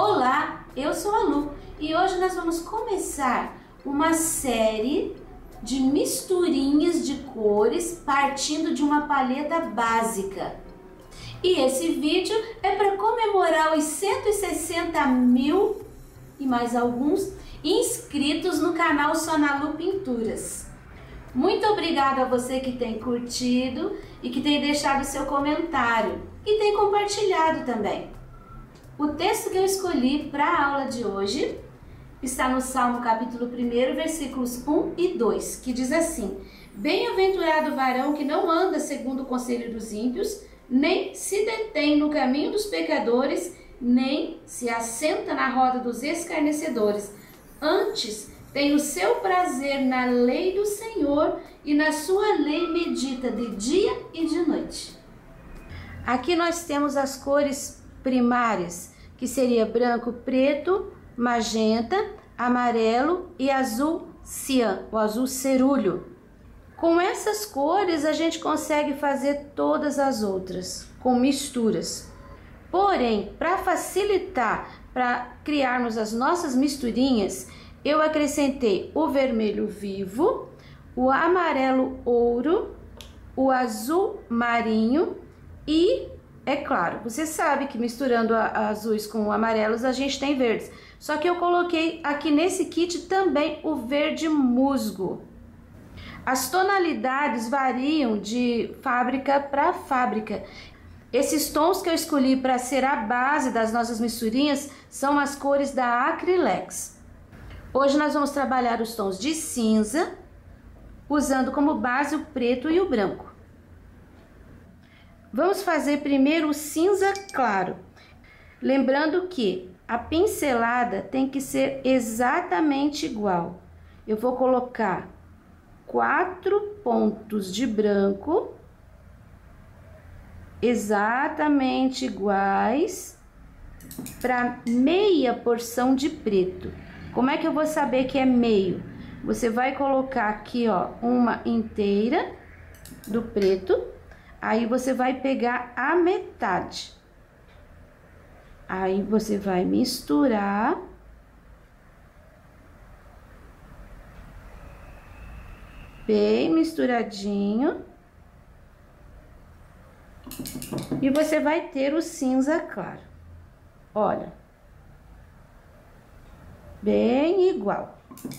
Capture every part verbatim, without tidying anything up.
Olá, eu sou a Lu e hoje nós vamos começar uma série de misturinhas de cores partindo de uma paleta básica. E esse vídeo é para comemorar os cento e sessenta mil e mais alguns inscritos no canal Sonalu Pinturas. Muito obrigada a você que tem curtido e que tem deixado seu comentário e tem compartilhado também. O texto que eu escolhi para a aula de hoje está no Salmo capítulo primeiro, versículos um e dois, que diz assim: Bem-aventurado o varão que não anda segundo o conselho dos ímpios, nem se detém no caminho dos pecadores, nem se assenta na roda dos escarnecedores. Antes tem o seu prazer na lei do Senhor, e na sua lei medita de dia e de noite. Aqui nós temos as cores primárias, que seria branco, preto, magenta, amarelo e azul cian, o azul cerúleo. Com essas cores a gente consegue fazer todas as outras, com misturas. Porém, para facilitar, para criarmos as nossas misturinhas, eu acrescentei o vermelho vivo, o amarelo ouro, o azul marinho e, é claro, você sabe que misturando a, azuis com amarelos a gente tem verdes. Só que eu coloquei aqui nesse kit também o verde musgo. As tonalidades variam de fábrica para fábrica. Esses tons que eu escolhi para ser a base das nossas misturinhas são as cores da Acrylex. Hoje nós vamos trabalhar os tons de cinza, usando como base o preto e o branco. Vamos fazer primeiro o cinza claro. Lembrando que a pincelada tem que ser exatamente igual. Eu vou colocar quatro pontos de branco, exatamente iguais, para meia porção de preto. Como é que eu vou saber que é meio? Você vai colocar aqui, ó, uma inteira do preto, aí você vai pegar a metade. Aí você vai misturar. Bem misturadinho. E você vai ter o cinza claro. Olha. Bem igual.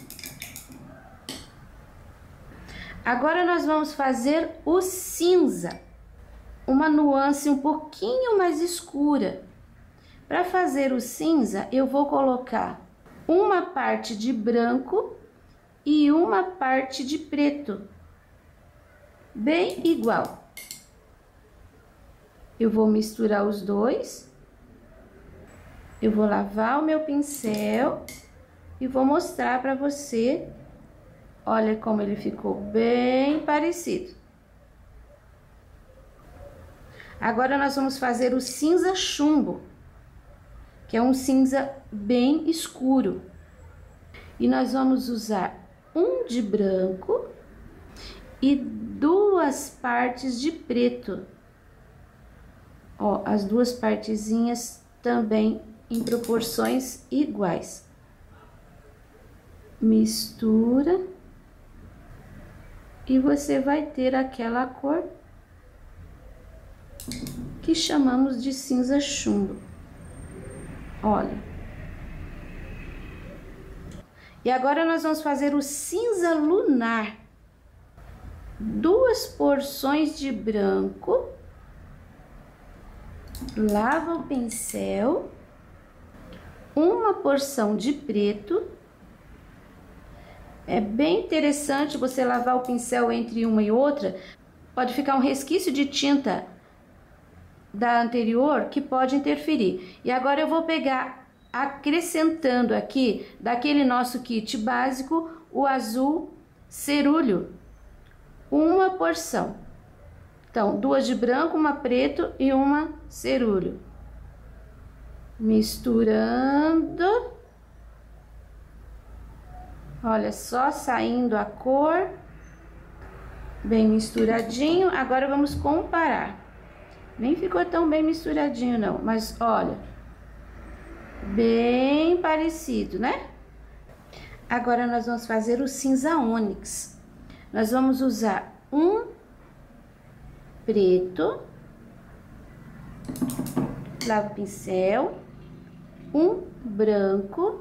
Agora nós vamos fazer o cinza. Uma nuance um pouquinho mais escura. Para fazer o cinza, eu vou colocar uma parte de branco e uma parte de preto, bem igual. Eu vou misturar os dois. Eu vou lavar o meu pincel e vou mostrar para você. Olha como ele ficou bem parecido. Agora nós vamos fazer o cinza chumbo, que é um cinza bem escuro. E nós vamos usar um de branco e duas partes de preto. Ó, as duas partezinhas também em proporções iguais. Mistura. E você vai ter aquela cor que chamamos de cinza chumbo. Olha. E agora nós vamos fazer o cinza lunar. Duas porções de branco. Lava o pincel. Uma porção de preto. É bem interessante você lavar o pincel entre uma e outra. Pode ficar um resquício de tinta da anterior que pode interferir. E agora eu vou pegar, acrescentando aqui, daquele nosso kit básico, o azul cerúleo. Uma porção. Então, duas de branco, uma preto e uma cerúleo. Misturando. Olha só, saindo a cor. Bem misturadinho. Agora vamos comparar. Nem ficou tão bem misturadinho não, mas olha. Bem parecido, né? Agora nós vamos fazer o cinza ônix. Nós vamos usar um preto, lava o pincel, um branco,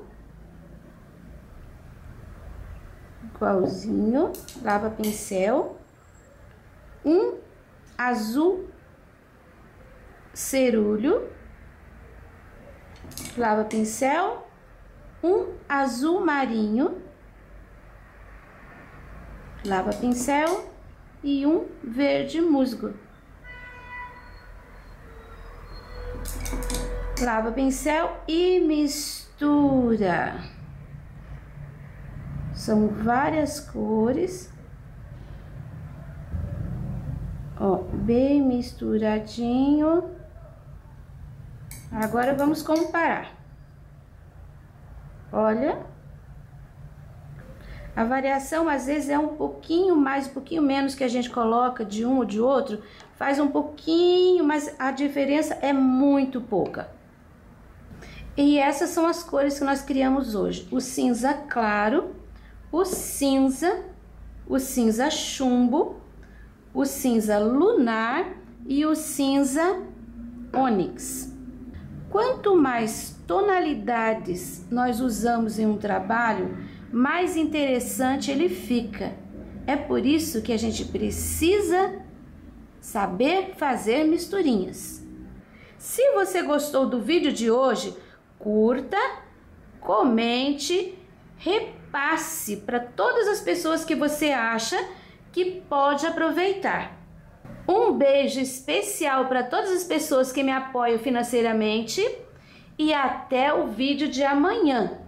igualzinho, lava pincel, um azul cerulho, lava pincel, um azul marinho, lava pincel e um verde musgo. Lava pincel e mistura. São várias cores. Ó, bem misturadinho. Agora vamos comparar. Olha. A variação às vezes é um pouquinho mais, um pouquinho menos que a gente coloca de um ou de outro. Faz um pouquinho, mas a diferença é muito pouca. E essas são as cores que nós criamos hoje. O cinza claro, o cinza, o cinza chumbo, o cinza lunar e o cinza ônix. Quanto mais tonalidades nós usamos em um trabalho, mais interessante ele fica. É por isso que a gente precisa saber fazer misturinhas. Se você gostou do vídeo de hoje, curta, comente, repasse para todas as pessoas que você acha que pode aproveitar. Um beijo especial para todas as pessoas que me apoiam financeiramente e até o vídeo de amanhã.